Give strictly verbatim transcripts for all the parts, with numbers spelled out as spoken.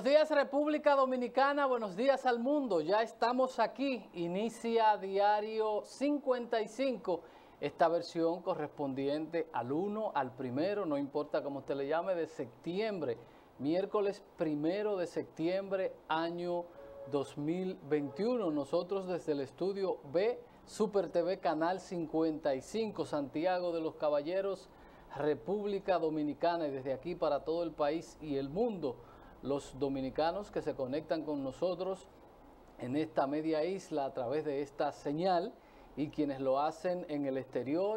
Buenos días República Dominicana, buenos días al mundo, ya estamos aquí, inicia Diario cincuenta y cinco, esta versión correspondiente al uno, al primero, no importa cómo usted le llame, de septiembre, miércoles primero de septiembre, año dos mil veintiuno, nosotros desde el estudio B, Super T V Canal cincuenta y cinco, Santiago de los Caballeros, República Dominicana, y desde aquí para todo el país y el mundo, los dominicanos que se conectan con nosotros en esta media isla a través de esta señal y quienes lo hacen en el exterior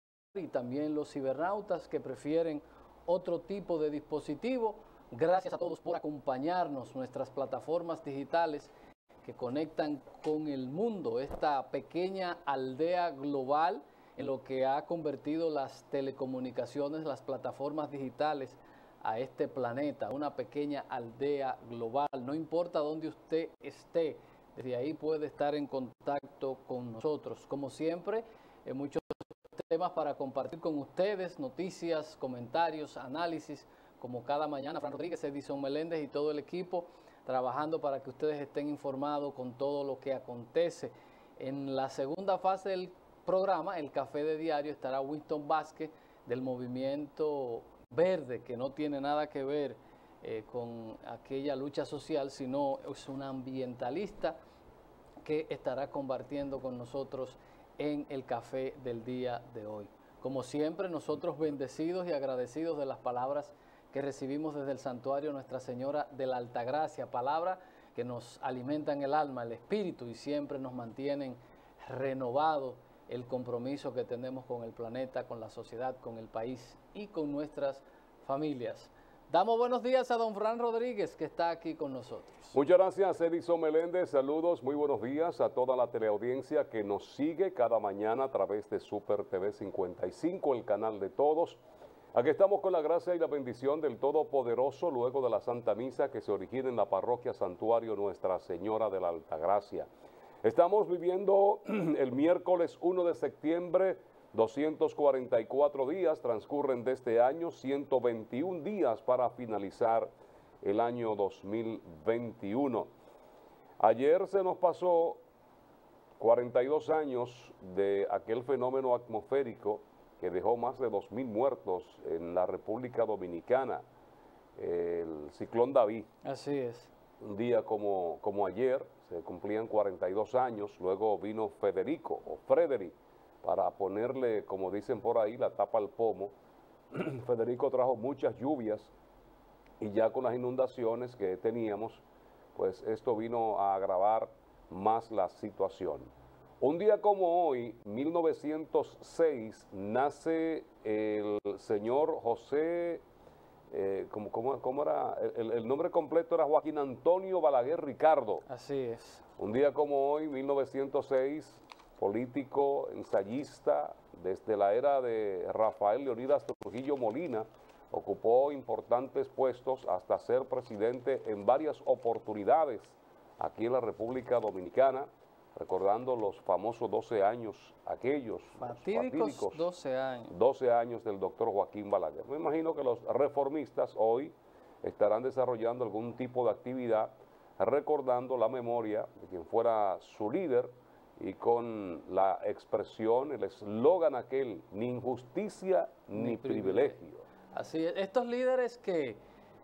y también los cibernautas que prefieren otro tipo de dispositivo. Gracias a todos por acompañarnos, nuestras plataformas digitales que conectan con el mundo, esta pequeña aldea global en lo que ha convertido las telecomunicaciones, las plataformas digitales a este planeta, una pequeña aldea global. No importa dónde usted esté, desde ahí puede estar en contacto con nosotros. Como siempre, eh, muchos temas para compartir con ustedes, noticias, comentarios, análisis, como cada mañana. Fran Rodríguez, Edison Meléndez y todo el equipo trabajando para que ustedes estén informados con todo lo que acontece. En la segunda fase del programa, el Café de Diario, estará Winston Vázquez del Movimiento Verde, que no tiene nada que ver eh, con aquella lucha social, sino es un ambientalista que estará compartiendo con nosotros en el café del día de hoy. Como siempre, nosotros bendecidos y agradecidos de las palabras que recibimos desde el santuario Nuestra Señora de la Altagracia, palabras que nos alimentan el alma, el espíritu y siempre nos mantienen renovados el compromiso que tenemos con el planeta, con la sociedad, con el país y con nuestras familias. Damos buenos días a don Fran Rodríguez, que está aquí con nosotros. Muchas gracias, Edison Meléndez. Saludos, muy buenos días a toda la teleaudiencia que nos sigue cada mañana a través de Super T V cincuenta y cinco, el canal de todos. Aquí estamos con la gracia y la bendición del Todopoderoso, luego de la Santa Misa que se origina en la parroquia Santuario Nuestra Señora de la Altagracia. Estamos viviendo el miércoles uno de septiembre, doscientos cuarenta y cuatro días transcurren de este año, ciento veintiún días para finalizar el año dos mil veintiuno. Ayer se nos pasó cuarenta y dos años de aquel fenómeno atmosférico que dejó más de dos mil muertos en la República Dominicana, el ciclón David. Así es. Un día como, como ayer, se cumplían cuarenta y dos años, luego vino Federico o Frederick para ponerle, como dicen por ahí, la tapa al pomo. Federico trajo muchas lluvias y ya con las inundaciones que teníamos, pues esto vino a agravar más la situación. Un día como hoy, mil novecientos seis, nace el señor José, eh, ¿cómo, cómo, cómo era? El, el nombre completo era Joaquín Antonio Balaguer Ricardo. Así es. Un día como hoy, mil novecientos seis, político, ensayista, desde la era de Rafael Leonidas Trujillo Molina, ocupó importantes puestos hasta ser presidente en varias oportunidades aquí en la República Dominicana, recordando los famosos doce años, aquellos fatídicos, fatídicos doce años. doce años del doctor Joaquín Balaguer. Me imagino que los reformistas hoy estarán desarrollando algún tipo de actividad recordando la memoria de quien fuera su líder y con la expresión, el eslogan aquel, ni injusticia ni, ni privilegio. privilegio. Así es, estos líderes que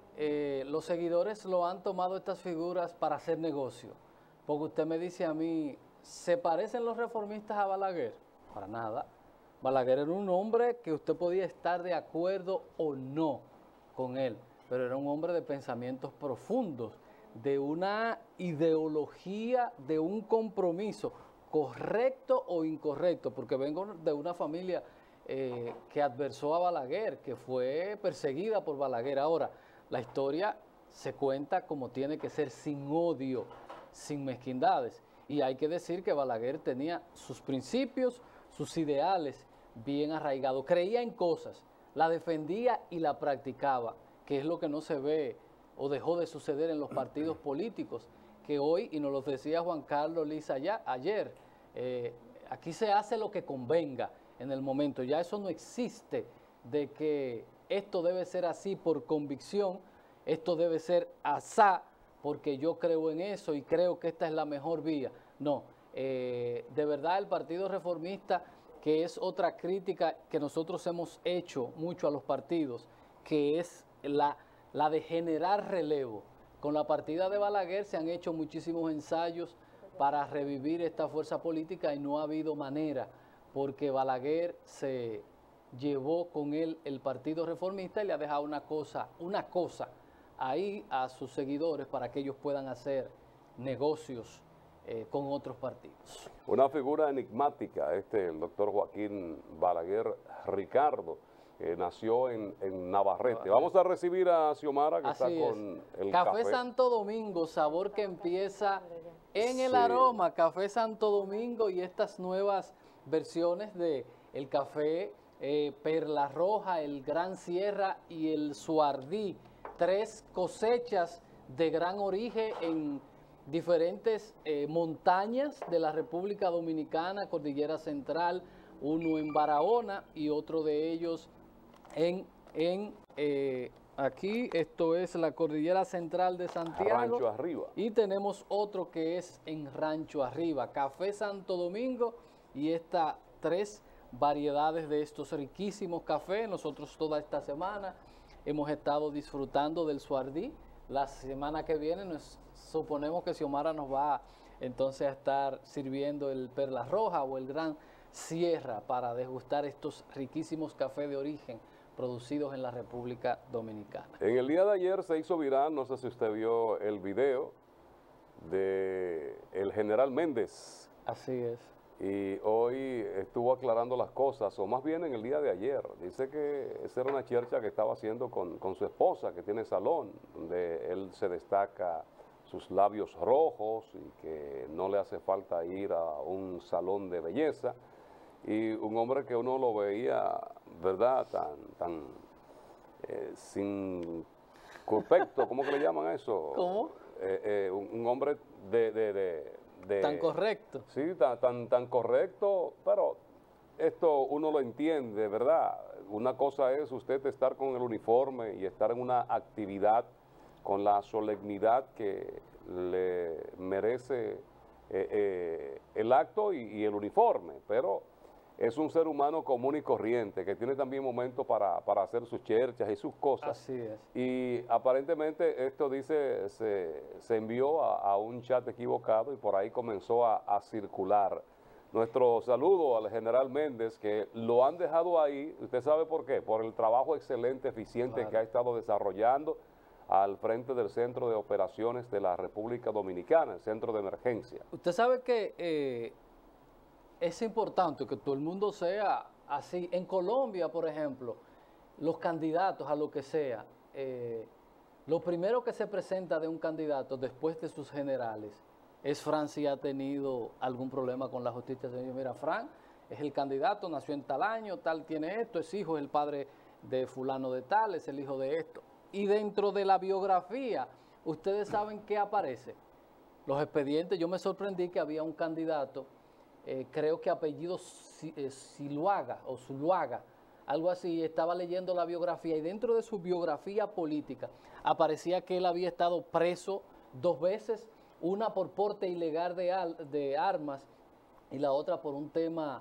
eh, los seguidores lo han tomado estas figuras para hacer negocio. Porque usted me dice a mí, ¿se parecen los reformistas a Balaguer? Para nada. Balaguer era un hombre que usted podía estar de acuerdo o no con él, pero era un hombre de pensamientos profundos, de una ideología, de un compromiso, correcto o incorrecto, porque vengo de una familia eh, que adversó a Balaguer, que fue perseguida por Balaguer. Ahora, la historia se cuenta como tiene que ser, sin odio, sin mezquindades, y hay que decir que Balaguer tenía sus principios, sus ideales bien arraigados, creía en cosas, la defendía y la practicaba, que es lo que no se ve o dejó de suceder en los partidos políticos, que hoy, y nos lo decía Juan Carlos Liz allá, ayer, eh, aquí se hace lo que convenga en el momento, ya eso no existe, de que esto debe ser así por convicción. esto debe ser asá, porque yo creo en eso y creo que esta es la mejor vía. No, eh, de verdad el Partido Reformista, que es otra crítica que nosotros hemos hecho mucho a los partidos, que es la, la de generar relevo. Con la partida de Balaguer se han hecho muchísimos ensayos para revivir esta fuerza política y no ha habido manera, porque Balaguer se llevó con él el Partido Reformista y le ha dejado una cosa, una cosa ahí a sus seguidores para que ellos puedan hacer negocios eh, con otros partidos. Una figura enigmática, este, el doctor Joaquín Balaguer Ricardo, que nació en, en Navarrete. Vamos a recibir a Xiomara, que Así está es. con el Café, café. Santo Domingo, sabor que empieza en el Sí. aroma. Café Santo Domingo y estas nuevas versiones de el café eh, Perla Roja, el Gran Sierra y el Suardí. Tres cosechas de gran origen en diferentes eh, montañas de la República Dominicana, Cordillera Central, uno en Barahona y otro de ellos en, en eh, aquí, esto es la Cordillera Central de Santiago. Rancho Arriba. Y tenemos otro que es en Rancho Arriba, Café Santo Domingo, y estas tres variedades de estos riquísimos cafés. Nosotros toda esta semana hemos estado disfrutando del Suardí. La semana que viene nos suponemos que Xiomara nos va entonces a estar sirviendo el Perla Roja o el Gran Sierra para degustar estos riquísimos cafés de origen producidos en la República Dominicana. En el día de ayer se hizo viral, no sé si usted vio el video de el general Méndez. Así es. Y hoy estuvo aclarando las cosas, o más bien en el día de ayer. Dice que esa era una chercha que estaba haciendo con, con su esposa, que tiene salón, donde él se destaca sus labios rojos y que no le hace falta ir a un salón de belleza. Y un hombre que uno lo veía, ¿verdad?, tan, tan eh, sin corpecto, ¿cómo que le llaman eso? ¿Cómo? Eh, eh, un, un hombre de... de, de De, tan correcto. Sí, tan, tan, tan correcto, pero esto uno lo entiende, ¿verdad? Una cosa es usted estar con el uniforme y estar en una actividad con la solemnidad que le merece eh, eh, el acto y, y el uniforme, pero es un ser humano común y corriente que tiene también momentos para, para hacer sus cherchas y sus cosas. Así es. Y aparentemente esto dice, se, se envió a, a un chat equivocado y por ahí comenzó a, a circular. Nuestro saludo al general Méndez, que lo han dejado ahí, ¿usted sabe por qué? Por el trabajo excelente, eficiente Claro. que ha estado desarrollando al frente del Centro de Operaciones de la República Dominicana, el Centro de Emergencia. Usted sabe que eh, es importante que todo el mundo sea así. En Colombia, por ejemplo, los candidatos a lo que sea, eh, lo primero que se presenta de un candidato después de sus generales es Fran si ha tenido algún problema con la justicia. Mira, Fran es el candidato, nació en tal año, tal tiene esto, es hijo, es el padre de fulano de tal, es el hijo de esto. Y dentro de la biografía, ustedes saben qué aparece. Los expedientes, yo me sorprendí que había un candidato, Eh, creo que apellido Siluaga o Zuluaga, algo así, estaba leyendo la biografía y dentro de su biografía política aparecía que él había estado preso dos veces, una por porte ilegal de, al, de armas y la otra por un tema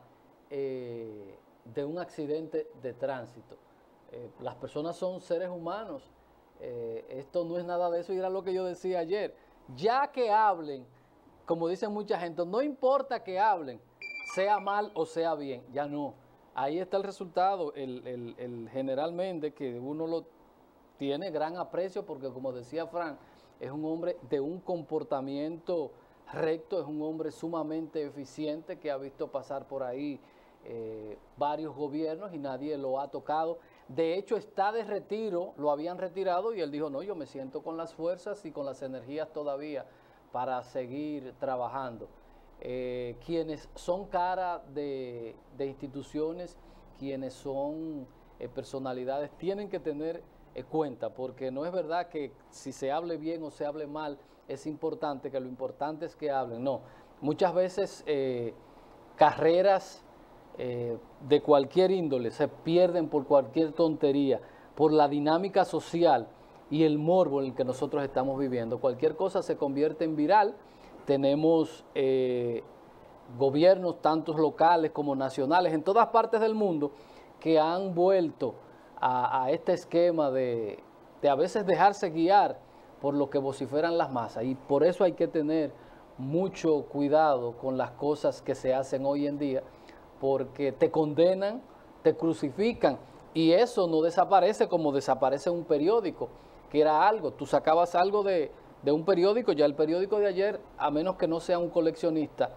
eh, de un accidente de tránsito. Eh, las personas son seres humanos, eh, esto no es nada de eso y era lo que yo decía ayer, ya que hablen, como dicen mucha gente, no importa que hablen, sea mal o sea bien, ya no. Ahí está el resultado, el, el, el general Méndez, que uno lo tiene gran aprecio porque, como decía Fran, es un hombre de un comportamiento recto, es un hombre sumamente eficiente que ha visto pasar por ahí eh, varios gobiernos y nadie lo ha tocado. De hecho, está de retiro, lo habían retirado y él dijo, no, yo me siento con las fuerzas y con las energías todavía para seguir trabajando. Eh, quienes son cara de, de instituciones, quienes son eh, personalidades, tienen que tener eh, cuenta, porque no es verdad que si se hable bien o se hable mal, es importante, que lo importante es que hablen. No, muchas veces eh, carreras eh, de cualquier índole se pierden por cualquier tontería, por la dinámica social y el morbo en el que nosotros estamos viviendo. Cualquier cosa se convierte en viral. Tenemos eh, gobiernos, tanto locales como nacionales, en todas partes del mundo, que han vuelto a, a este esquema de, de a veces dejarse guiar por lo que vociferan las masas. Y por eso hay que tener mucho cuidado con las cosas que se hacen hoy en día, porque te condenan, te crucifican, y eso no desaparece como desaparece un periódico, que era algo. Tú sacabas algo de, de un periódico, ya el periódico de ayer, a menos que no sea un coleccionista,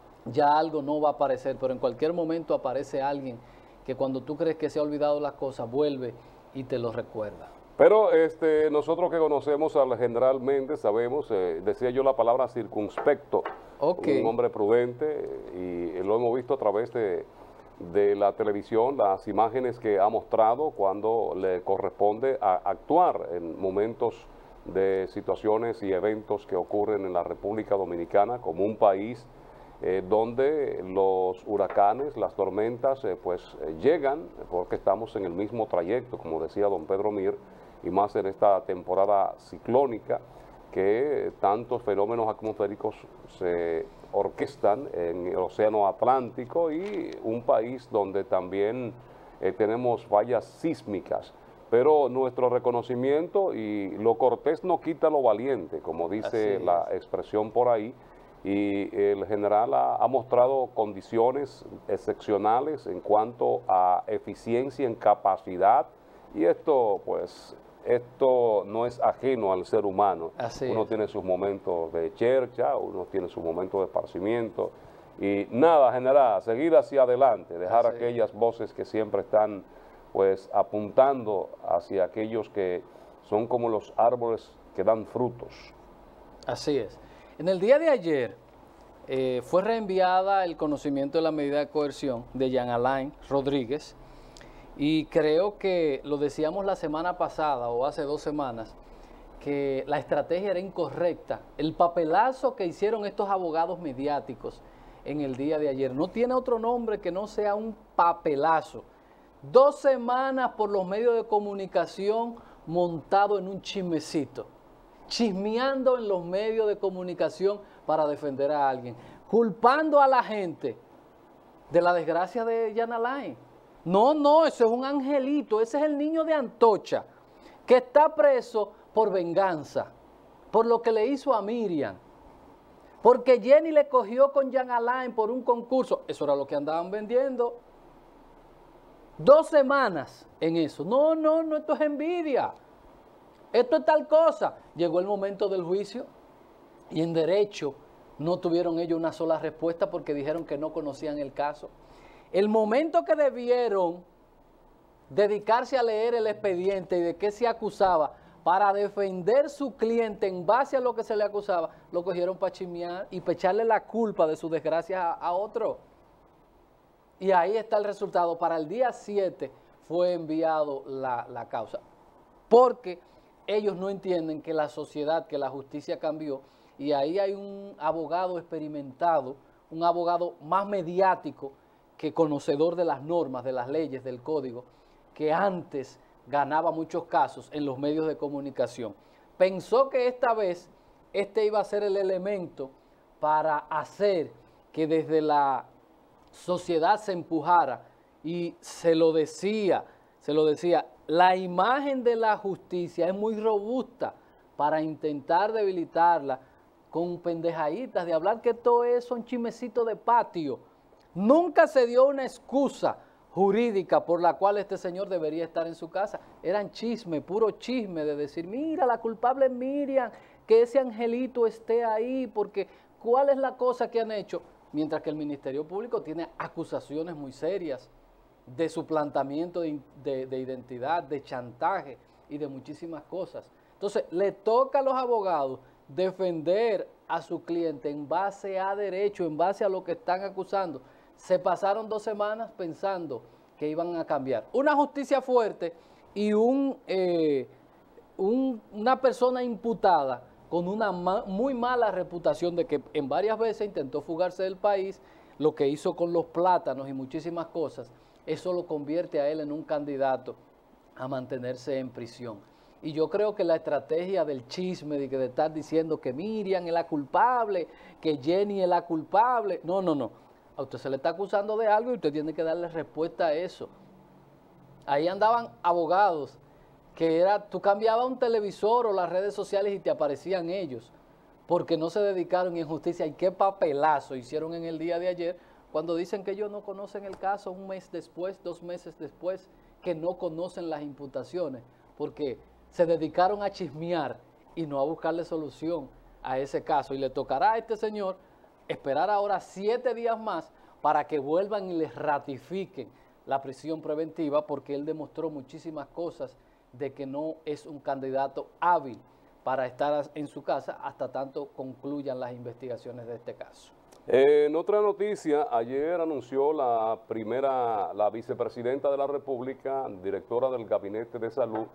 ya algo no va a aparecer, pero en cualquier momento aparece alguien que cuando tú crees que se ha olvidado las cosas, vuelve y te lo recuerda. Pero este, nosotros que conocemos al general Méndez sabemos, eh, decía yo la palabra circunspecto, okay. Un hombre prudente, y lo hemos visto a través de, de la televisión, las imágenes que ha mostrado cuando le corresponde a actuar en momentos de situaciones y eventos que ocurren en la República Dominicana como un país eh, donde los huracanes, las tormentas, eh, pues eh, llegan, porque estamos en el mismo trayecto, como decía don Pedro Mir, y más en esta temporada ciclónica, que tantos fenómenos atmosféricos se orquestan en el Océano Atlántico, y un país donde también eh, tenemos fallas sísmicas. Pero nuestro reconocimiento, y lo cortés no quita lo valiente, como dice la expresión por ahí, y el general ha, ha mostrado condiciones excepcionales en cuanto a eficiencia en capacidad, y esto pues esto no es ajeno al ser humano. Así uno es. tiene sus momentos de chercha, uno tiene sus momentos de esparcimiento, y nada, general, seguir hacia adelante, dejar Así aquellas es. voces que siempre están pues apuntando hacia aquellos que son como los árboles que dan frutos. Así es. En el día de ayer eh, fue reenviada el conocimiento de la medida de coerción de Jean Alain Rodríguez, y creo que lo decíamos la semana pasada o hace dos semanas, que la estrategia era incorrecta. El papelazo que hicieron estos abogados mediáticos en el día de ayer no tiene otro nombre que no sea un papelazo. Dos semanas por los medios de comunicación montado en un chismecito, chismeando en los medios de comunicación para defender a alguien, culpando a la gente de la desgracia de Jean Alain. No, no, ese es un angelito, ese es el niño de Antocha, que está preso por venganza, por lo que le hizo a Miriam, porque Jenny le cogió con Jean Alain por un concurso. Eso era lo que andaban vendiendo. Dos semanas en eso. No, no, no, esto es envidia. Esto es tal cosa. Llegó el momento del juicio y en derecho no tuvieron ellos una sola respuesta porque dijeron que no conocían el caso. El momento que debieron dedicarse a leer el expediente y de qué se acusaba para defender su cliente en base a lo que se le acusaba, lo cogieron para chismear y para echarle la culpa de su desgracia a, a otro. Y ahí está el resultado. Para el día siete fue enviado la, la causa, porque ellos no entienden que la sociedad, que la justicia cambió, y ahí hay un abogado experimentado, un abogado más mediático que conocedor de las normas, de las leyes, del código, que antes ganaba muchos casos en los medios de comunicación. Pensó que esta vez este iba a ser el elemento para hacer que desde la sociedad se empujara, y se lo decía, se lo decía, la imagen de la justicia es muy robusta para intentar debilitarla con pendejaditas de hablar que todo eso son chismecitos de patio. Nunca se dio una excusa jurídica por la cual este señor debería estar en su casa. Eran chisme, puro chisme de decir, mira, la culpable es Miriam, que ese angelito esté ahí, porque ¿cuál es la cosa que han hecho? Mientras que el Ministerio Público tiene acusaciones muy serias de suplantamiento de, de, de identidad, de chantaje y de muchísimas cosas. Entonces, le toca a los abogados defender a su cliente en base a derecho, en base a lo que están acusando. Se pasaron dos semanas pensando que iban a cambiar. Una justicia fuerte y un, eh, un, una persona imputada con una ma muy mala reputación de que en varias veces intentó fugarse del país, lo que hizo con los plátanos y muchísimas cosas, eso lo convierte a él en un candidato a mantenerse en prisión. Y yo creo que la estrategia del chisme, de, que de estar diciendo que Miriam es la culpable, que Jenny es la culpable, no, no, no. A usted se le está acusando de algo y usted tiene que darle respuesta a eso. Ahí andaban abogados, que era, tú cambiabas un televisor o las redes sociales y te aparecían ellos, porque no se dedicaron en justicia. Y qué papelazo hicieron en el día de ayer, cuando dicen que ellos no conocen el caso un mes después, dos meses después, que no conocen las imputaciones, porque se dedicaron a chismear y no a buscarle solución a ese caso. Y le tocará a este señor esperar ahora siete días más para que vuelvan y les ratifiquen la prisión preventiva, porque él demostró muchísimas cosas de que no es un candidato hábil para estar en su casa hasta tanto concluyan las investigaciones de este caso. En otra noticia, ayer anunció la primera, la vicepresidenta de la República, directora del Gabinete de Salud,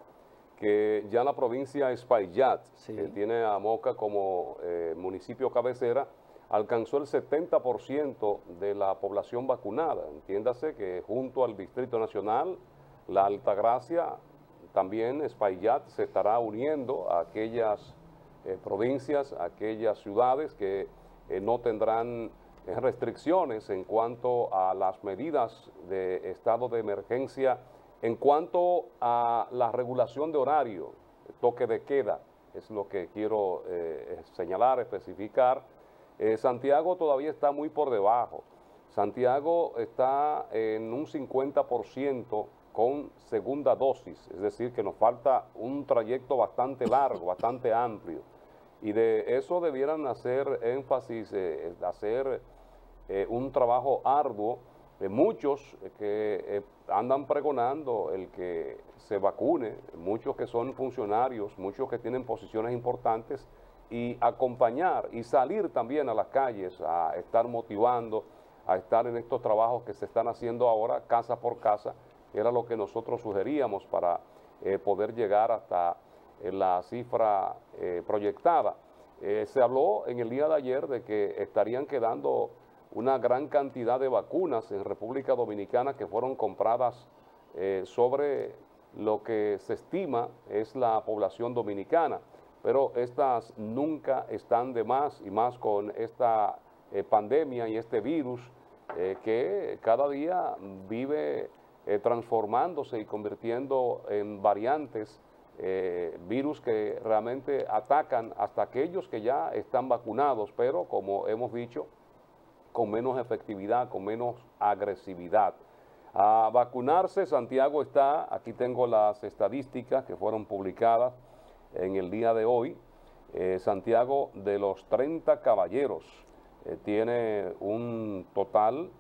que ya la provincia Espaillat, sí, que tiene a Moca como eh, municipio cabecera, alcanzó el setenta por ciento de la población vacunada. Entiéndase que junto al Distrito Nacional, la Altagracia, también Espaillat se estará uniendo a aquellas eh, provincias, a aquellas ciudades que eh, no tendrán eh, restricciones en cuanto a las medidas de estado de emergencia. En cuanto a la regulación de horario, toque de queda, es lo que quiero eh, señalar, especificar. Eh, Santiago todavía está muy por debajo. Santiago está en un cincuenta por ciento con segunda dosis, es decir, que nos falta un trayecto bastante largo, bastante amplio. Y de eso debieran hacer énfasis, eh, hacer eh, un trabajo arduo. Eh, muchos que eh, andan pregonando el que se vacune, muchos que son funcionarios, muchos que tienen posiciones importantes, y acompañar y salir también a las calles a estar motivando, a estar en estos trabajos que se están haciendo ahora casa por casa, era lo que nosotros sugeríamos para eh, poder llegar hasta eh, la cifra eh, proyectada. Eh, se habló en el día de ayer de que estarían quedando una gran cantidad de vacunas en República Dominicana que fueron compradas eh, sobre lo que se estima es la población dominicana, pero estas nunca están de más, y más con esta eh, pandemia y este virus eh, que cada día vive eh, transformándose y convirtiendo en variantes, eh, virus que realmente atacan hasta aquellos que ya están vacunados, pero como hemos dicho, con menos efectividad, con menos agresividad. A vacunarse, Santiago está, aquí tengo las estadísticas que fueron publicadas en el día de hoy. eh, Santiago, de los treinta caballeros, eh, tiene un total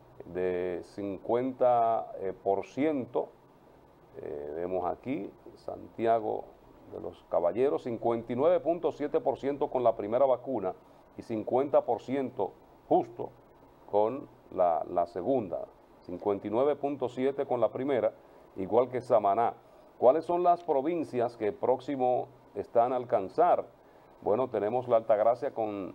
de cincuenta por ciento, eh, vemos aquí, Santiago de los caballeros, cincuenta y nueve punto siete por ciento con la primera vacuna y cincuenta por ciento justo con la, la segunda, cincuenta y nueve punto siete con la primera, igual que Samaná. ¿Cuáles son las provincias que próximo están a alcanzar? Bueno, tenemos la Altagracia con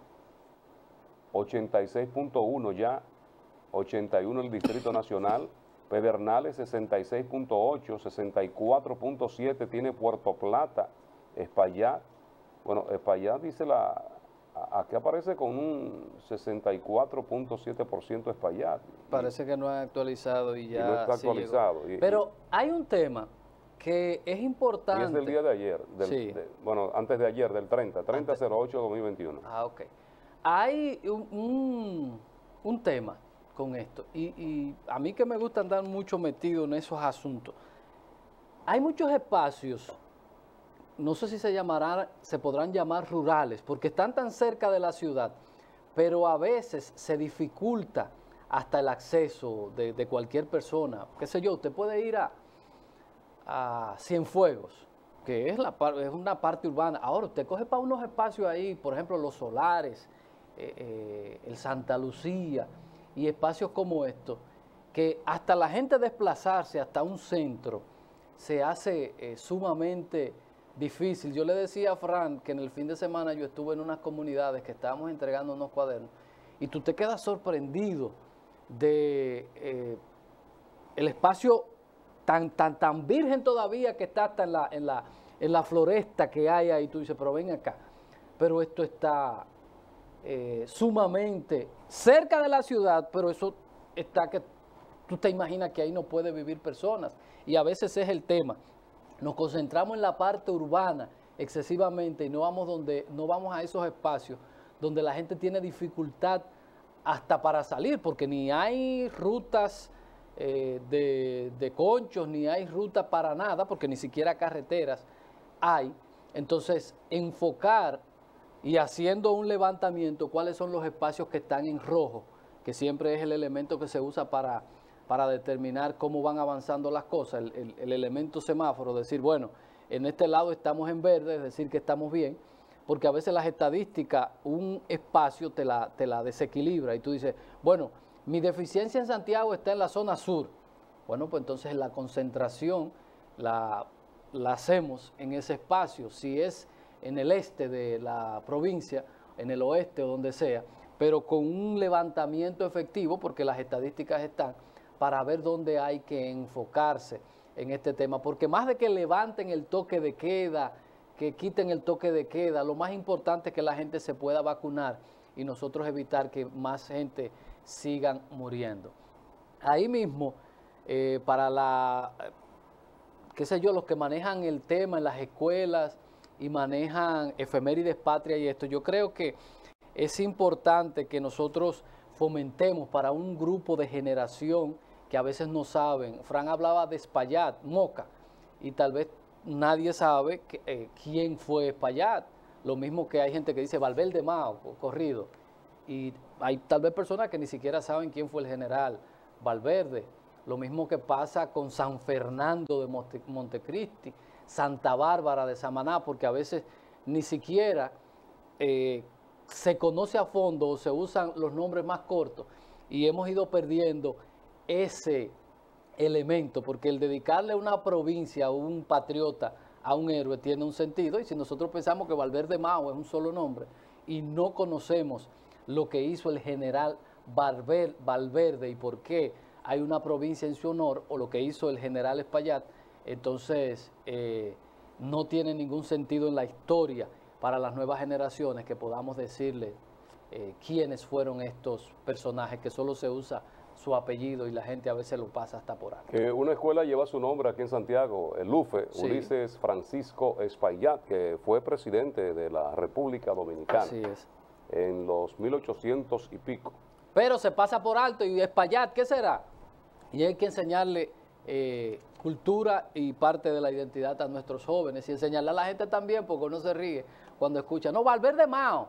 ochenta y seis punto uno ya, ochenta y uno el Distrito Nacional, Pedernales sesenta y seis punto ocho, sesenta y cuatro punto siete tiene Puerto Plata, Espaillat. Bueno, Espaillat dice la... Aquí aparece con un sesenta y cuatro punto siete por ciento Espaillat. Parece que no ha actualizado y ya... Y no está actualizado. Sí, y, pero hay un tema que es importante. Y es del día de ayer, del, sí. de, bueno, antes de ayer, del treinta, treinta cero ocho dos mil veintiuno. Ah, ok. Hay un, un, un tema con esto, y, y a mí que me gusta andar mucho metido en esos asuntos. Hay muchos espacios, no sé si se llamarán, se podrán llamar rurales, porque están tan cerca de la ciudad, pero a veces se dificulta hasta el acceso de, de cualquier persona. Qué sé yo, usted puede ir a, a Cienfuegos, que es, la, es una parte urbana. Ahora usted coge para unos espacios ahí, por ejemplo, Los Solares, eh, eh, el Santa Lucía y espacios como estos, que hasta la gente desplazarse hasta un centro se hace eh, sumamente difícil. Yo le decía a Fran que en el fin de semana yo estuve en unas comunidades que estábamos entregando unos cuadernos y tú te quedas sorprendido de eh, el espacio tan, tan, tan virgen todavía que está hasta en la, en la, en la floresta que hay ahí, tú dices, pero ven acá, pero esto está eh, sumamente cerca de la ciudad, pero eso está que tú te imaginas que ahí no puede vivir personas, y a veces es el tema, nos concentramos en la parte urbana excesivamente y no vamos, donde, no vamos a esos espacios donde la gente tiene dificultad hasta para salir, porque ni hay rutas eh, de, de conchos, ni hay rutas para nada, porque ni siquiera carreteras hay. Entonces, enfocar y haciendo un levantamiento, cuáles son los espacios que están en rojo, que siempre es el elemento que se usa para, para determinar cómo van avanzando las cosas, el, el, el elemento semáforo, decir, bueno, en este lado estamos en verde, es decir, que estamos bien, porque a veces las estadísticas, un espacio te la, te la desequilibra y tú dices, bueno, mi deficiencia en Santiago está en la zona sur. Bueno, pues entonces la concentración la, la hacemos en ese espacio, si es en el este de la provincia, en el oeste o donde sea, pero con un levantamiento efectivo, porque las estadísticas están, para ver dónde hay que enfocarse en este tema, porque más de que levanten el toque de queda, que quiten el toque de queda, lo más importante es que la gente se pueda vacunar y nosotros evitar que más gente sigan muriendo. Ahí mismo, eh, para la, qué sé yo, los que manejan el tema en las escuelas y manejan efemérides patria y esto, yo creo que es importante que nosotros fomentemos para un grupo de generación que a veces no saben. Fran hablaba de Espaillat, Moca, y tal vez nadie sabe que, eh, quién fue Espaillat. Lo mismo que hay gente que dice Valverde Mao, corrido. Y hay tal vez personas que ni siquiera saben quién fue el general Valverde. Lo mismo que pasa con San Fernando de Monte, Montecristi, Santa Bárbara de Samaná, porque a veces ni siquiera eh, se conoce a fondo o se usan los nombres más cortos y hemos ido perdiendo ese elemento, porque el dedicarle a una provincia o un patriota a un héroe tiene un sentido, y si nosotros pensamos que Valverde Mao es un solo nombre y no conocemos lo que hizo el general Valverde y por qué hay una provincia en su honor, o lo que hizo el general Espaillat, entonces eh, no tiene ningún sentido en la historia para las nuevas generaciones que podamos decirle eh, quiénes fueron estos personajes, que solo se usa su apellido y la gente a veces lo pasa hasta por alto. Eh, una escuela lleva su nombre aquí en Santiago, el U F E, sí. Ulises Francisco Espaillat, que fue presidente de la República Dominicana. Así es. En los mil ochocientos y pico. Pero se pasa por alto y Espaillat, ¿qué será? Y hay que enseñarle eh, cultura y parte de la identidad a nuestros jóvenes y enseñarle a la gente también, porque uno se ríe cuando escucha, no, Valverde Mao,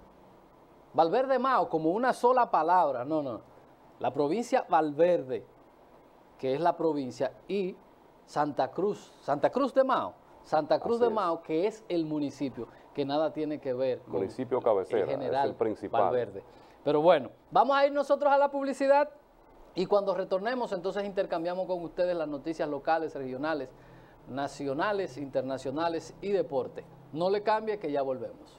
Valverde Mao, como una sola palabra, no, no, la provincia Valverde, que es la provincia, y Santa Cruz, Santa Cruz de Mao, Santa Cruz Así de Mao, es. que es el municipio, que nada tiene que ver con municipio cabecera, el general es el principal. Valverde. Pero bueno, vamos a ir nosotros a la publicidad y cuando retornemos entonces intercambiamos con ustedes las noticias locales, regionales, nacionales, internacionales y deporte. No le cambie que ya volvemos.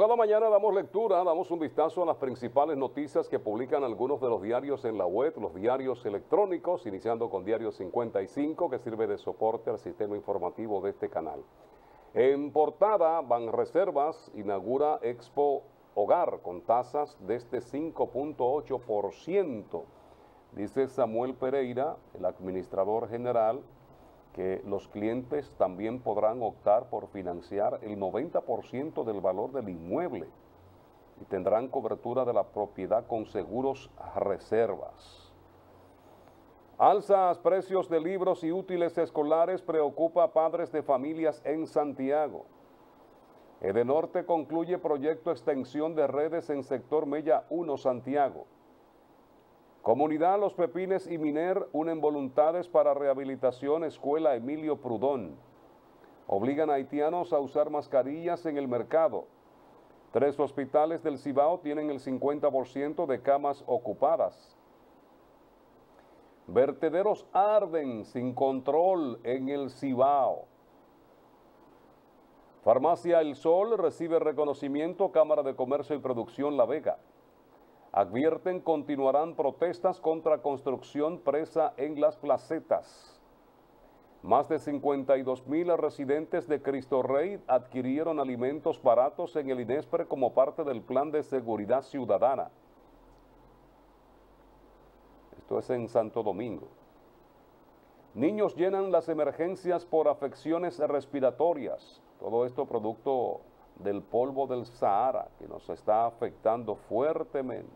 cada mañana damos lectura, damos un vistazo a las principales noticias que publican algunos de los diarios en la web, los diarios electrónicos, iniciando con Diario cincuenta y cinco, que sirve de soporte al sistema informativo de este canal. En portada, Banreservas inaugura Expo Hogar con tasas desde cinco punto ocho por ciento. Dice Samuel Pereira, el administrador general, que los clientes también podrán optar por financiar el noventa por ciento del valor del inmueble y tendrán cobertura de la propiedad con seguros reservas. Alzas precios de libros y útiles escolares preocupa a padres de familias en Santiago. Edenorte concluye proyecto extensión de redes en sector Mella uno Santiago. Comunidad Los Pepines y Miner unen voluntades para rehabilitación Escuela Emilio Prudón. Obligan a haitianos a usar mascarillas en el mercado. Tres hospitales del Cibao tienen el cincuenta por ciento de camas ocupadas. Vertederos arden sin control en el Cibao. Farmacia El Sol recibe reconocimiento Cámara de Comercio y Producción La Vega. Advierten continuarán protestas contra construcción presa en las placetas. Más de cincuenta y dos mil residentes de Cristo Rey adquirieron alimentos baratos en el INESPRE como parte del Plan de Seguridad Ciudadana. Esto es en Santo Domingo. Niños llenan las emergencias por afecciones respiratorias. Todo esto producto del polvo del Sahara que nos está afectando fuertemente.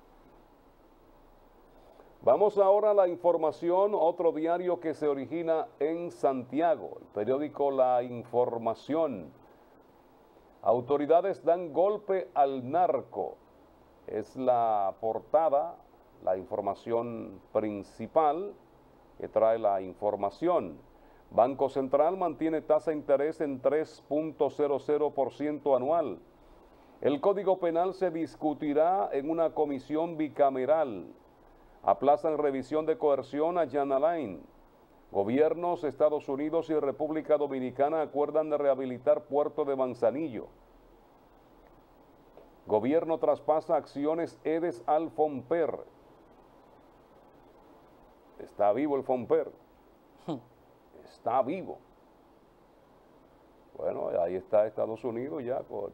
Vamos ahora a la información, otro diario que se origina en Santiago, el periódico La Información. Autoridades dan golpe al narco. Es la portada, la información principal que trae la información. Banco Central mantiene tasa de interés en tres punto cero cero por ciento anual. El Código Penal se discutirá en una comisión bicameral. Aplazan revisión de coerción a Jan Alain. Gobiernos Estados Unidos y República Dominicana acuerdan de rehabilitar Puerto de Manzanillo. Gobierno traspasa acciones EDES al Fomper. Está vivo el Fomper. Está vivo. Bueno, ahí está Estados Unidos ya con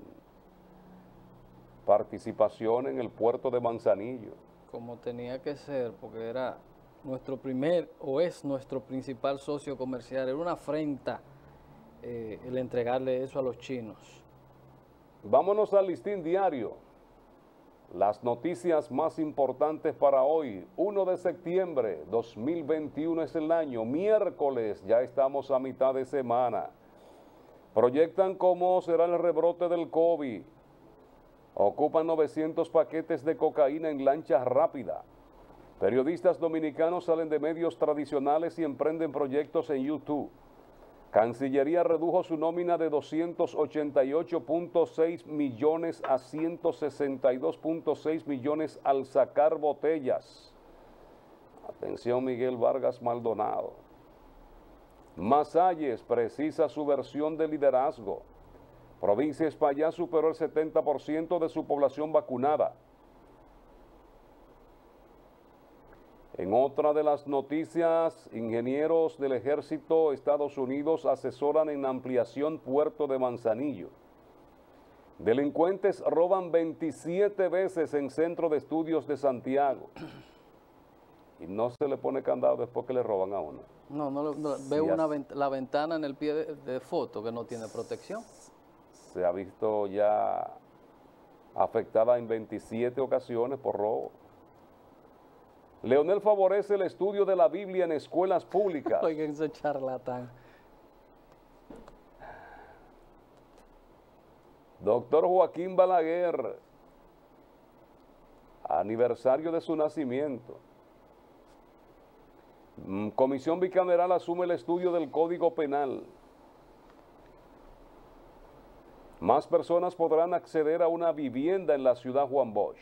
participación en el puerto de Manzanillo. Como tenía que ser, porque era nuestro primer o es nuestro principal socio comercial. Era una afrenta eh, el entregarle eso a los chinos. Vámonos al listín diario. Las noticias más importantes para hoy, primero de septiembre dos mil veintiuno es el año, miércoles, ya estamos a mitad de semana. Proyectan cómo será el rebrote del COVID. Ocupan novecientos paquetes de cocaína en lancha rápida. Periodistas dominicanos salen de medios tradicionales y emprenden proyectos en YouTube. Cancillería redujo su nómina de doscientos ochenta y ocho punto seis millones a ciento sesenta y dos punto seis millones al sacar botellas. Atención, Miguel Vargas Maldonado. Masalles precisa su versión de liderazgo. Provincia Espaillá superó el setenta por ciento de su población vacunada. En otra de las noticias, ingenieros del Ejército Estados Unidos asesoran en ampliación Puerto de Manzanillo. Delincuentes roban veintisiete veces en Centro de Estudios de Santiago. Y no se le pone candado después que le roban a uno. No, no, no veo una vent la ventana en el pie de, de foto que no tiene protección. Se ha visto ya afectada en veintisiete ocasiones por robo. Leonel favorece el estudio de la Biblia en escuelas públicas. Oigan, ese charlatán. Doctor Joaquín Balaguer, aniversario de su nacimiento. Comisión bicameral asume el estudio del Código Penal. Más personas podrán acceder a una vivienda en la ciudad Juan Bosch.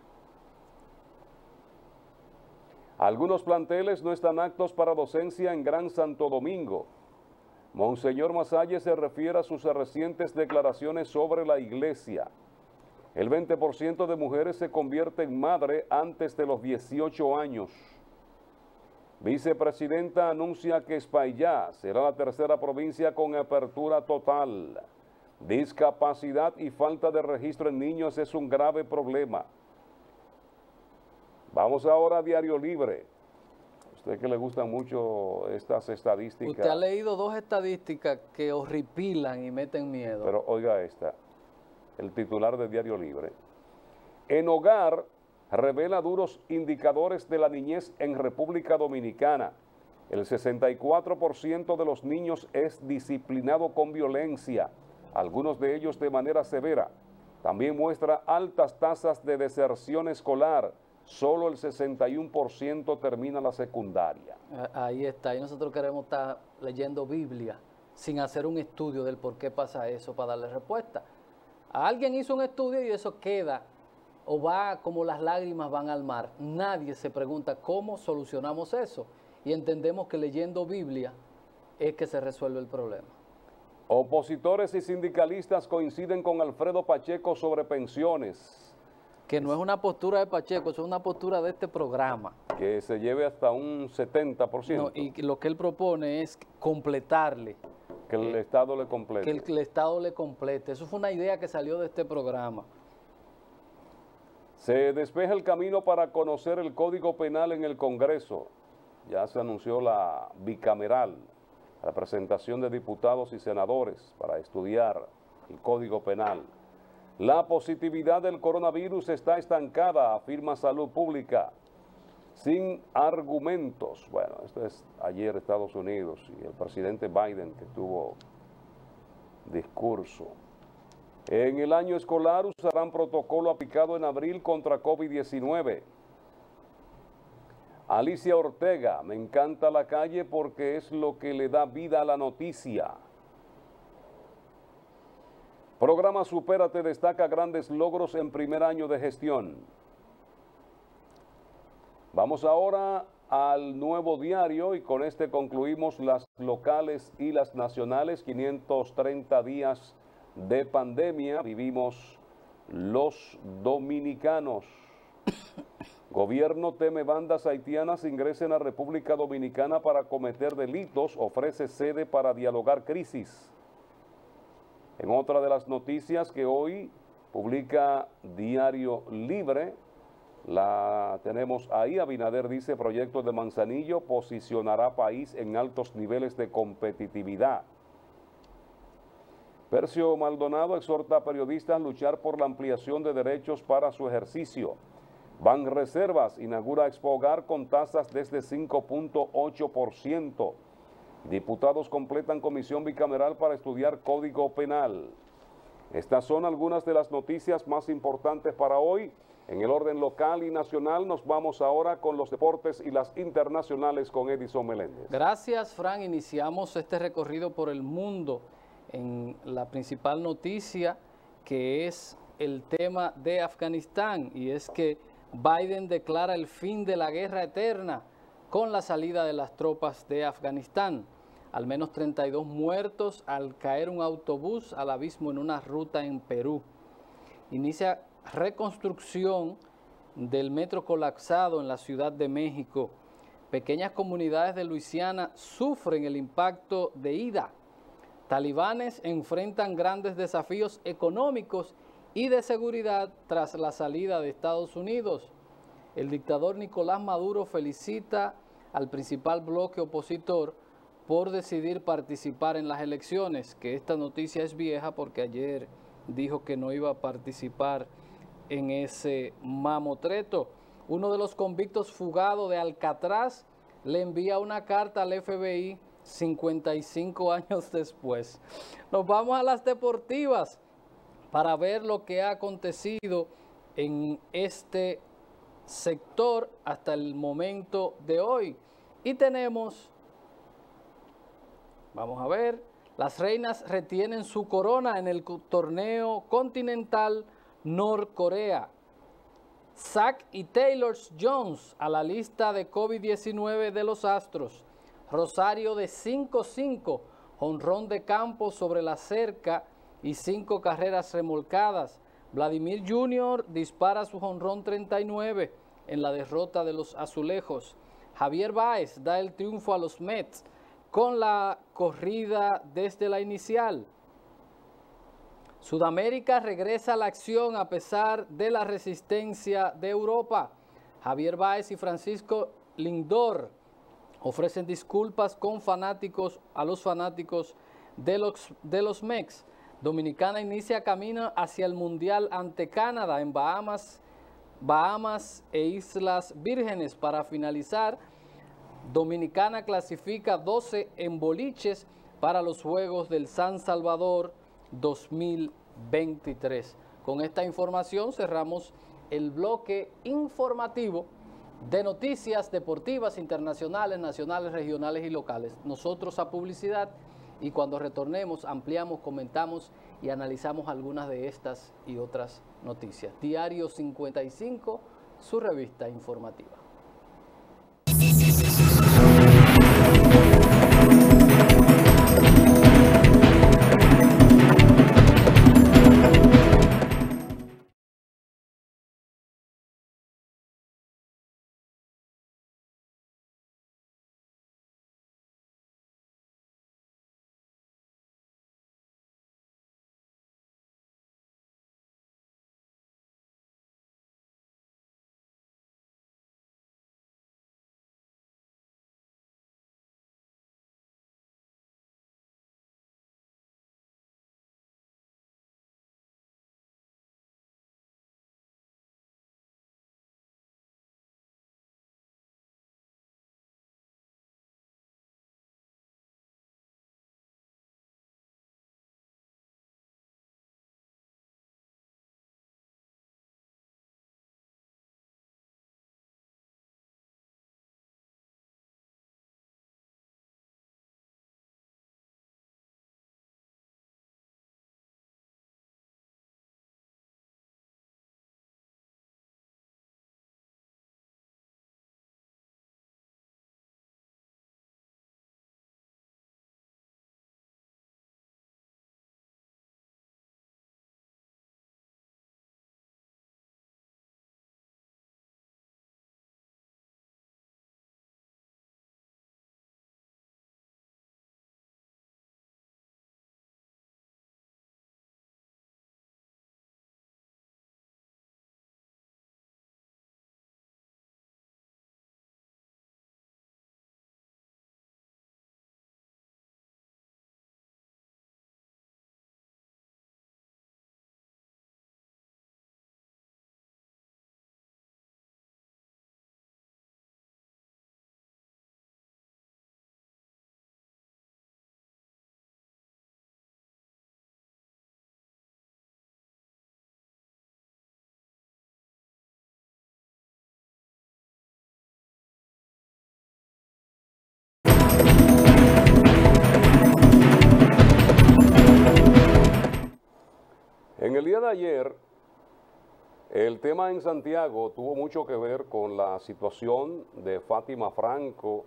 Algunos planteles no están aptos para docencia en Gran Santo Domingo. Monseñor Masalles se refiere a sus recientes declaraciones sobre la iglesia. El veinte por ciento de mujeres se convierte en madre antes de los dieciocho años. Vicepresidenta anuncia que Espaillá será la tercera provincia con apertura total. Discapacidad y falta de registro en niños es un grave problema. Vamos ahora a Diario Libre. Usted que le gustan mucho estas estadísticas. Usted ha leído dos estadísticas que horripilan y meten miedo. Pero oiga esta, el titular de Diario Libre. En hogar revela duros indicadores de la niñez en República Dominicana. El sesenta y cuatro por ciento de los niños es disciplinado con violencia, algunos de ellos de manera severa. También muestra altas tasas de deserción escolar. Solo el sesenta y uno por ciento termina la secundaria. Ahí está, y nosotros queremos estar leyendo Biblia sin hacer un estudio del por qué pasa eso para darle respuesta. Alguien hizo un estudio y eso queda o va como las lágrimas van al mar. Nadie se pregunta cómo solucionamos eso y entendemos que leyendo Biblia es que se resuelve el problema. Opositores y sindicalistas coinciden con Alfredo Pacheco sobre pensiones. Que no es una postura de Pacheco, es una postura de este programa. Que se lleve hasta un setenta por ciento. No, y lo que él propone es completarle. Que el eh, Estado le complete. Que el, el Estado le complete. Eso fue una idea que salió de este programa. Se despeja el camino para conocer el Código Penal en el Congreso. Ya se anunció la bicameral, la presentación de diputados y senadores para estudiar el Código Penal. La positividad del coronavirus está estancada, afirma Salud Pública, sin argumentos. Bueno, esto es ayer Estados Unidos y el presidente Biden que tuvo discurso. En el año escolar usarán protocolo aplicado en abril contra COVID diecinueve. Alicia Ortega, me encanta la calle porque es lo que le da vida a la noticia. Programa Supérate destaca grandes logros en primer año de gestión. Vamos ahora al Nuevo Diario y con este concluimos las locales y las nacionales. quinientos treinta días de pandemia vivimos los dominicanos. Gobierno teme bandas haitianas ingresen a República Dominicana para cometer delitos, ofrece sede para dialogar crisis. En otra de las noticias que hoy publica Diario Libre, la tenemos ahí. Abinader dice, proyecto de Manzanillo posicionará país en altos niveles de competitividad. Percio Maldonado exhorta a periodistas a luchar por la ampliación de derechos para su ejercicio. Banreservas inaugura Expo Hogar con tasas desde cinco punto ocho por ciento. Diputados completan comisión bicameral para estudiar Código Penal. Estas son algunas de las noticias más importantes para hoy. En el orden local y nacional nos vamos ahora con los deportes y las internacionales con Edison Meléndez. Gracias, Fran. Iniciamos este recorrido por el mundo en la principal noticia, que es el tema de Afganistán, y es que Biden declara el fin de la guerra eterna con la salida de las tropas de Afganistán. Al menos treinta y dos muertos al caer un autobús al abismo en una ruta en Perú. Inicia reconstrucción del metro colapsado en la Ciudad de México. Pequeñas comunidades de Luisiana sufren el impacto de Ida. Talibanes enfrentan grandes desafíos económicos y de seguridad tras la salida de Estados Unidos. El dictador Nicolás Maduro felicita al principal bloque opositor por decidir participar en las elecciones, que esta noticia es vieja porque ayer dijo que no iba a participar en ese mamotreto. Uno de los convictos fugados de Alcatraz le envía una carta al F B I cincuenta y cinco años después. Nos vamos a las deportivas para ver lo que ha acontecido en este sector hasta el momento de hoy. Y tenemos, vamos a ver, las reinas retienen su corona en el torneo continental Norcorea. Zach y Taylor Jones a la lista de COVID diecinueve de los Astros. Rosario de cinco cinco, jonrón de campo sobre la cerca y cinco carreras remolcadas. Vladimir junior dispara su jonrón treinta y nueve en la derrota de los Azulejos. Javier Báez da el triunfo a los Mets con la corrida desde la inicial. Sudamérica regresa a la acción a pesar de la resistencia de Europa. Javier Báez y Francisco Lindor ofrecen disculpas con fanáticos a los fanáticos de los, de los Mets. Dominicana inicia camino hacia el Mundial ante Canadá en Bahamas, Bahamas e Islas Vírgenes. Para finalizar, Dominicana clasifica doce en boliches para los Juegos del San Salvador dos mil veintitrés. Con esta información cerramos el bloque informativo de noticias deportivas internacionales, nacionales, regionales y locales. Nosotros a publicidad, y cuando retornemos ampliamos, comentamos y analizamos algunas de estas y otras noticias. Diario cincuenta y cinco, su revista informativa. En el día de ayer, el tema en Santiago tuvo mucho que ver con la situación de Fátima Franco,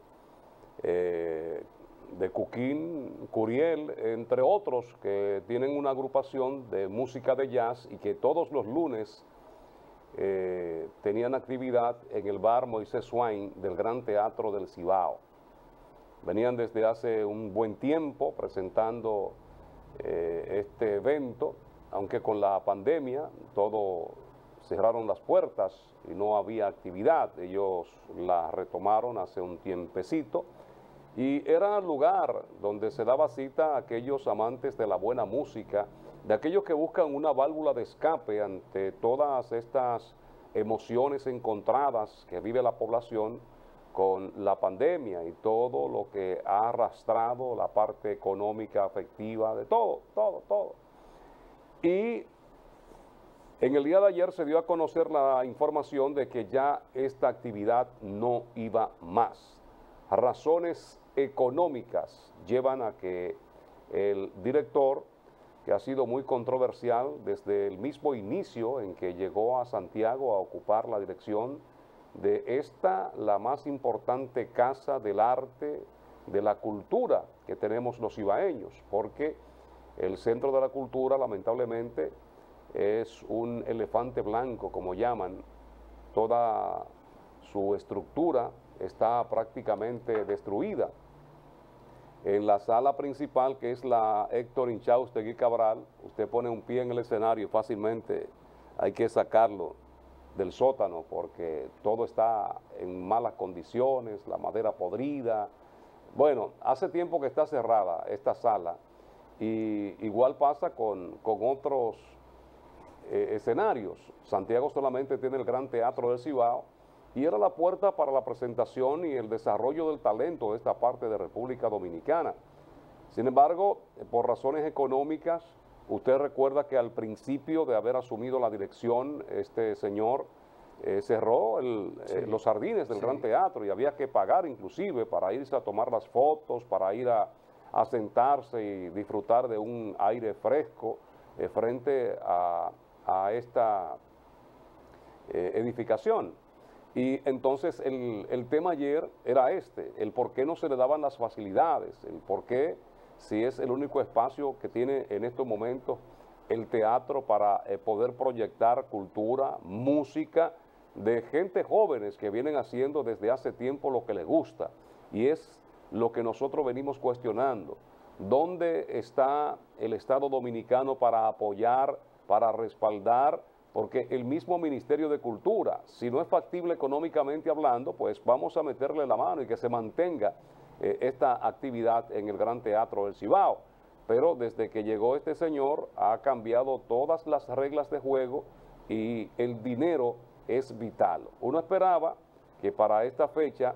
eh, de Cuquín Curiel, entre otros que tienen una agrupación de música de jazz y que todos los lunes eh, tenían actividad en el bar Moisés Swain del Gran Teatro del Cibao. Venían desde hace un buen tiempo presentando eh, este evento, aunque con la pandemia todo cerraron las puertas y no había actividad. Ellos la retomaron hace un tiempecito y era el lugar donde se daba cita a aquellos amantes de la buena música, de aquellos que buscan una válvula de escape ante todas estas emociones encontradas que vive la población con la pandemia y todo lo que ha arrastrado la parte económica, afectiva, de todo, todo, todo. Y en el día de ayer se dio a conocer la información de que ya esta actividad no iba más. Razones económicas llevan a que el director, que ha sido muy controversial desde el mismo inicio en que llegó a Santiago a ocupar la dirección de esta, la más importante casa del arte, de la cultura que tenemos los ibaeños, porque el Centro de la Cultura lamentablemente es un elefante blanco, como llaman. Toda su estructura está prácticamente destruida. En la sala principal, que es la Héctor Inchaustegui Cabral, usted pone un pie en el escenario y fácilmente hay que sacarlo del sótano porque todo está en malas condiciones, la madera podrida. Bueno, hace tiempo que está cerrada esta sala y igual pasa con, con otros eh, escenarios. Santiago solamente tiene el Gran Teatro del Cibao y era la puerta para la presentación y el desarrollo del talento de esta parte de República Dominicana. Sin embargo, por razones económicas, usted recuerda que al principio de haber asumido la dirección, este señor eh, cerró el, sí. eh, los jardines del sí. Gran Teatro y había que pagar inclusive para irse a tomar las fotos, para ir a, a sentarse y disfrutar de un aire fresco eh, frente a, a esta eh, edificación. Y entonces el, el tema ayer era este, el por qué no se le daban las facilidades, el por qué, si es el único espacio que tiene en estos momentos el teatro para eh, poder proyectar cultura, música, de gente jóvenes que vienen haciendo desde hace tiempo lo que les gusta. Y es lo que nosotros venimos cuestionando. ¿Dónde está el Estado Dominicano para apoyar, para respaldar? Porque el mismo Ministerio de Cultura, si no es factible económicamente hablando, pues vamos a meterle la mano y que se mantenga eh, esta actividad en el Gran Teatro del Cibao. Pero desde que llegó este señor ha cambiado todas las reglas de juego y el dinero es vital. Uno esperaba que para esta fecha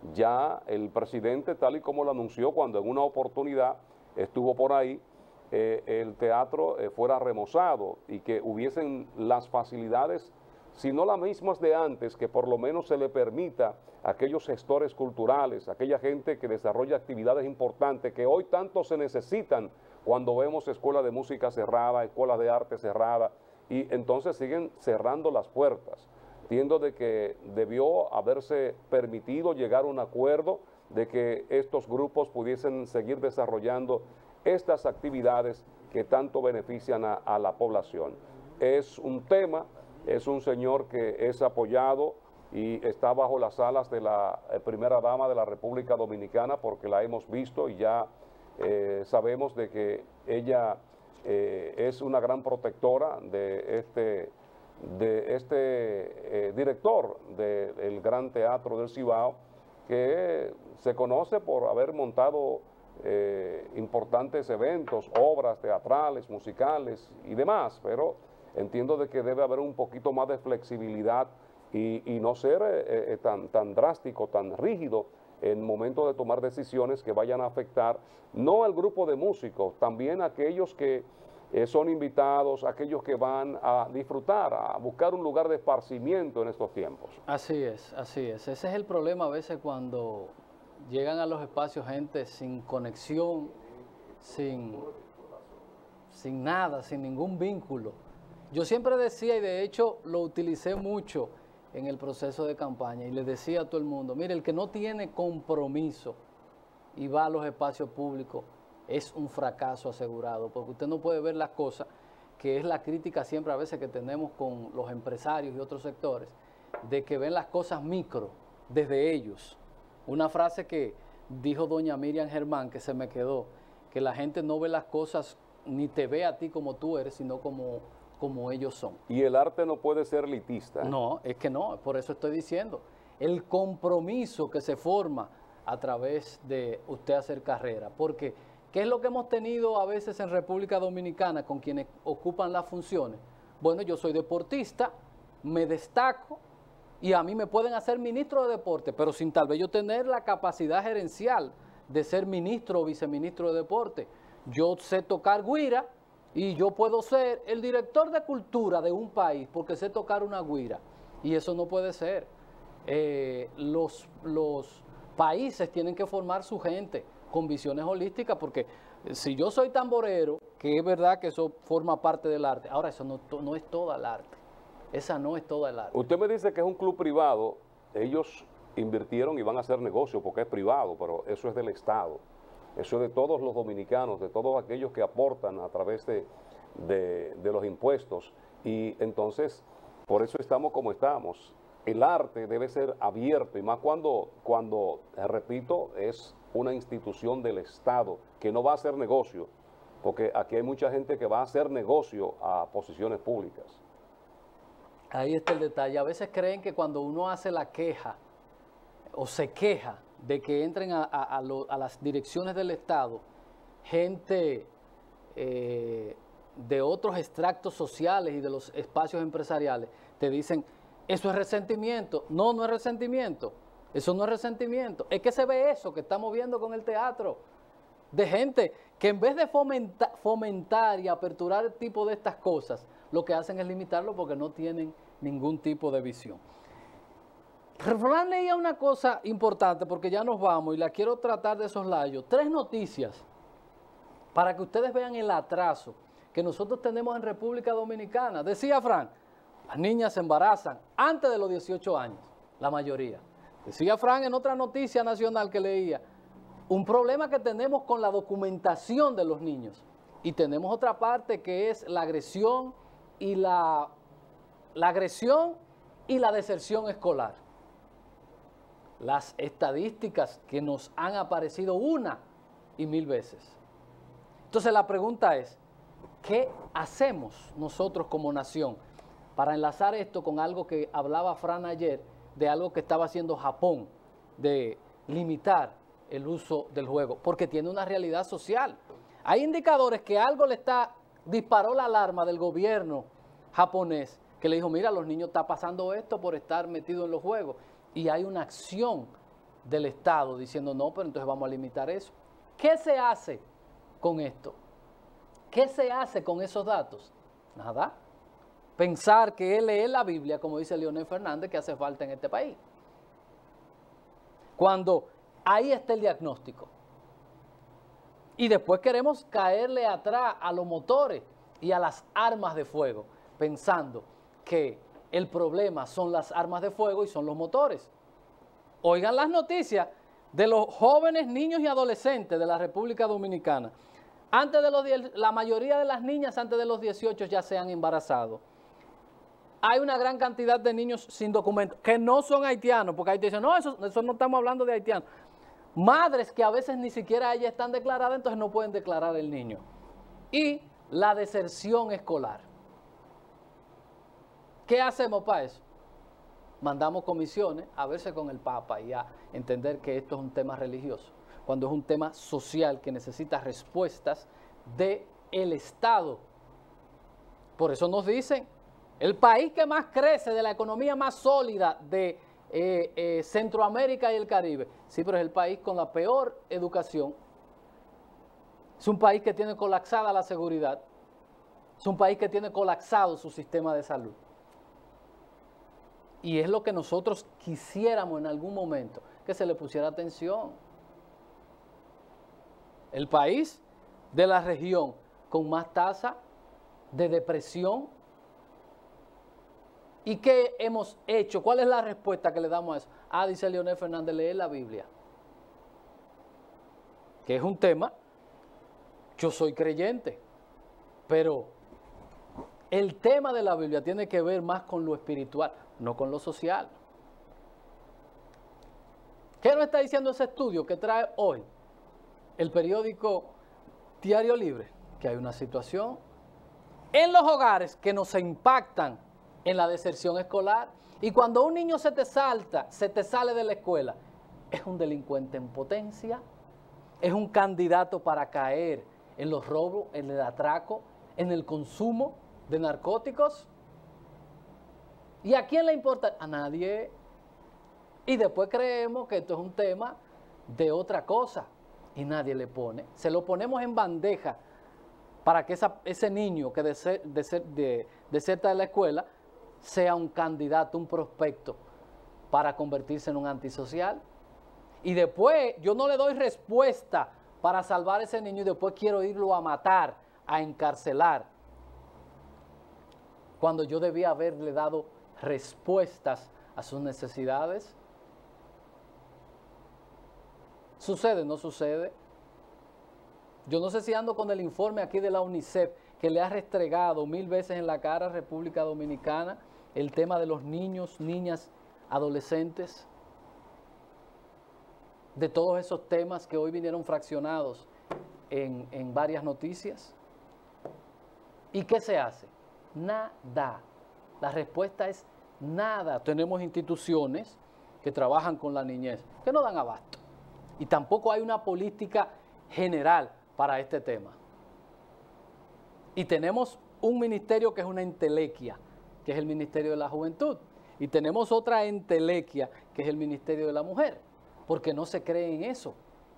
ya el presidente, tal y como lo anunció cuando en una oportunidad estuvo por ahí, Eh, el teatro eh, fuera remozado y que hubiesen las facilidades, si no las mismas de antes, que por lo menos se le permita a aquellos gestores culturales, a aquella gente que desarrolla actividades importantes que hoy tanto se necesitan cuando vemos escuelas de música cerradas, escuelas de arte cerradas, y entonces siguen cerrando las puertas. Entiendo de que debió haberse permitido llegar a un acuerdo de que estos grupos pudiesen seguir desarrollando estas actividades que tanto benefician a, a la población. Es un tema, es un señor que es apoyado y está bajo las alas de la eh, primera dama de la República Dominicana porque la hemos visto y ya eh, sabemos de que ella eh, es una gran protectora de este, de este eh, director del Gran Teatro del Cibao, que se conoce por haber montado Eh, importantes eventos, obras teatrales, musicales y demás, pero entiendo de que debe haber un poquito más de flexibilidad y, y no ser eh, eh, tan, tan drástico, tan rígido en momentos de tomar decisiones que vayan a afectar no al grupo de músicos, también a aquellos que eh, son invitados, aquellos que van a disfrutar, a buscar un lugar de esparcimiento en estos tiempos. Así es, así es. Ese es el problema a veces cuando llegan a los espacios gente sin conexión, sin, sin nada, sin ningún vínculo. Yo siempre decía, y de hecho lo utilicé mucho en el proceso de campaña, y le decía a todo el mundo, mire, el que no tiene compromiso y va a los espacios públicos es un fracaso asegurado, porque usted no puede ver las cosas, que es la crítica siempre a veces que tenemos con los empresarios y otros sectores, de que ven las cosas micro desde ellos. Una frase que dijo doña Miriam Germán, que se me quedó, que la gente no ve las cosas, ni te ve a ti como tú eres, sino como, como ellos son. Y el arte no puede ser elitista, ¿eh? No, es que no, por eso estoy diciendo. El compromiso que se forma a través de usted hacer carrera, porque ¿qué es lo que hemos tenido a veces en República Dominicana con quienes ocupan las funciones? Bueno, yo soy deportista, me destaco, y a mí me pueden hacer ministro de deporte, pero sin tal vez yo tener la capacidad gerencial de ser ministro o viceministro de deporte. Yo sé tocar güira y yo puedo ser el director de cultura de un país porque sé tocar una güira. Y eso no puede ser. Eh, los, los países tienen que formar su gente con visiones holísticas, porque si yo soy tamborero, que es verdad que eso forma parte del arte, ahora eso no, no es toda el arte. Esa no es toda el arte. Usted me dice que es un club privado, ellos invirtieron y van a hacer negocio porque es privado, pero eso es del Estado, eso es de todos los dominicanos, de todos aquellos que aportan a través de, de, de los impuestos. Y entonces, por eso estamos como estamos. El arte debe ser abierto, y más cuando, cuando, repito, es una institución del Estado que no va a hacer negocio, porque aquí hay mucha gente que va a hacer negocio a posiciones públicas. Ahí está el detalle. A veces creen que cuando uno hace la queja o se queja de que entren a, a, a, lo, a las direcciones del Estado gente eh, de otros extractos sociales y de los espacios empresariales, te dicen, eso es resentimiento. No, no es resentimiento. Eso no es resentimiento. Es que se ve eso que estamos viendo con el teatro, de gente que en vez de fomenta, fomentar y aperturar el tipo de estas cosas, lo que hacen es limitarlo porque no tienen ningún tipo de visión. Fran leía una cosa importante porque ya nos vamos y la quiero tratar de soslayos. Tres noticias para que ustedes vean el atraso que nosotros tenemos en República Dominicana. Decía Fran, las niñas se embarazan antes de los dieciocho años, la mayoría. Decía Fran en otra noticia nacional que leía, un problema que tenemos con la documentación de los niños. Y tenemos otra parte que es la agresión y la, la agresión y la deserción escolar. Las estadísticas que nos han aparecido una y mil veces. Entonces la pregunta es, ¿qué hacemos nosotros como nación para enlazar esto con algo que hablaba Fran ayer, de algo que estaba haciendo Japón, de limitar el uso del juego? Porque tiene una realidad social. Hay indicadores que algo le está, disparó la alarma del gobierno japonés, que le dijo, mira, a los niños está pasando esto por estar metidos en los juegos. Y hay una acción del Estado diciendo, no, pero entonces vamos a limitar eso. ¿Qué se hace con esto? ¿Qué se hace con esos datos? Nada. Pensar que él lee la Biblia, como dice Leonel Fernández, que hace falta en este país. Cuando ahí está el diagnóstico. Y después queremos caerle atrás a los motores y a las armas de fuego, pensando que el problema son las armas de fuego y son los motores. Oigan las noticias de los jóvenes, niños y adolescentes de la República Dominicana. Antes de los diez, la mayoría de las niñas antes de los dieciocho ya se han embarazado. Hay una gran cantidad de niños sin documentos, que no son haitianos, porque ahí te dicen, no, eso, eso no estamos hablando de haitianos. Madres que a veces ni siquiera ellas están declaradas, entonces no pueden declarar el niño. Y la deserción escolar. ¿Qué hacemos para eso? Mandamos comisiones a verse con el Papa y a entender que esto es un tema religioso, cuando es un tema social que necesita respuestas del Estado. Por eso nos dicen, el país que más crece, de la economía más sólida de eh, eh, Centroamérica y el Caribe, sí, pero es el país con la peor educación, es un país que tiene colapsada la seguridad, es un país que tiene colapsado su sistema de salud. Y es lo que nosotros quisiéramos en algún momento, que se le pusiera atención. El país de la región con más tasa de depresión. ¿Y qué hemos hecho? ¿Cuál es la respuesta que le damos a eso? Ah, dice Leonel Fernández, lee la Biblia. Que es un tema, yo soy creyente, pero el tema de la Biblia tiene que ver más con lo espiritual, no con lo social. ¿Qué nos está diciendo ese estudio que trae hoy el periódico Diario Libre? Que hay una situación en los hogares que nos impactan en la deserción escolar. Y cuando un niño se te salta, se te sale de la escuela, es un delincuente en potencia, es un candidato para caer en los robos, en el atraco, en el consumo de narcóticos. ¿Y a quién le importa? A nadie. Y después creemos que esto es un tema de otra cosa y nadie le pone. Se lo ponemos en bandeja para que esa, ese niño que deserta de, de, de, de la escuela sea un candidato, un prospecto para convertirse en un antisocial. Y después yo no le doy respuesta para salvar a ese niño y después quiero irlo a matar, a encarcelar, cuando yo debía haberle dado respuestas a sus necesidades. ¿Sucede? ¿No sucede? Yo no sé si ando con el informe aquí de la UNICEF, que le ha restregado mil veces en la cara a República Dominicana el tema de los niños, niñas, adolescentes, de todos esos temas que hoy vinieron fraccionados en, en varias noticias. ¿Y qué se hace? Nada. La respuesta es nada. Tenemos instituciones que trabajan con la niñez, que no dan abasto. Y tampoco hay una política general para este tema. Y tenemos un ministerio que es una entelequia, que es el Ministerio de la Juventud. Y tenemos otra entelequia, que es el Ministerio de la Mujer, porque no se cree en eso.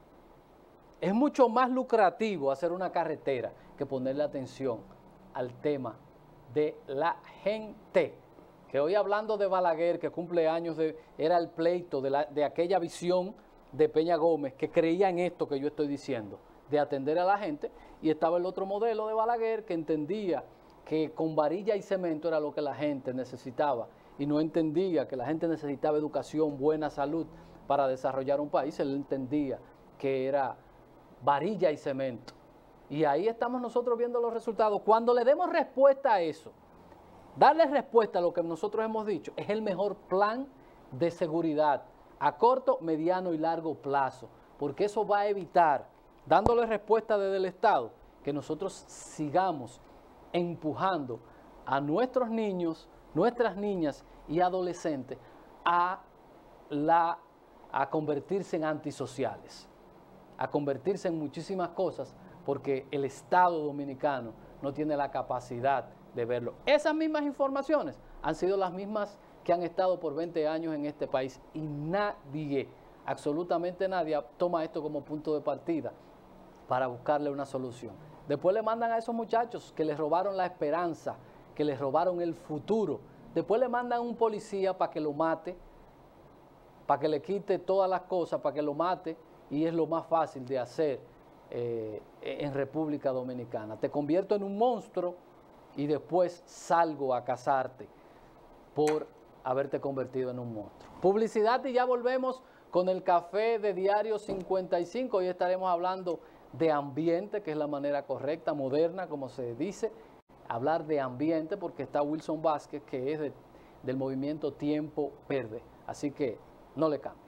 Es mucho más lucrativo hacer una carretera que ponerle atención al tema de la gente. Que hoy hablando de Balaguer, que cumple años, de, era el pleito de, la, de aquella visión de Peña Gómez, que creía en esto que yo estoy diciendo, de atender a la gente, y estaba el otro modelo de Balaguer que entendía que con varilla y cemento era lo que la gente necesitaba, y no entendía que la gente necesitaba educación, buena salud para desarrollar un país. Él entendía que era varilla y cemento. Y ahí estamos nosotros viendo los resultados. Cuando le demos respuesta a eso, darle respuesta a lo que nosotros hemos dicho, es el mejor plan de seguridad a corto, mediano y largo plazo, porque eso va a evitar, dándole respuesta desde el Estado, que nosotros sigamos empujando a nuestros niños, nuestras niñas y adolescentes a, la, a convertirse en antisociales, a convertirse en muchísimas cosas, porque el Estado dominicano no tiene la capacidad de verlo. Esas mismas informaciones han sido las mismas que han estado por veinte años en este país, y nadie, absolutamente nadie, toma esto como punto de partida para buscarle una solución. Después le mandan a esos muchachos que les robaron la esperanza, que les robaron el futuro. Después le mandan a un policía para que lo mate, para que le quite todas las cosas, para que lo mate, y es lo más fácil de hacer eh, en República Dominicana. Te convierto en un monstruo y después salgo a cazarte por haberte convertido en un monstruo. Publicidad y ya volvemos con el café de Diario cincuenta y cinco. Hoy estaremos hablando de ambiente, que es la manera correcta, moderna, como se dice, hablar de ambiente, porque está Wilson Vázquez, que es de, del movimiento Tiempo Verde. Así que no le cambie.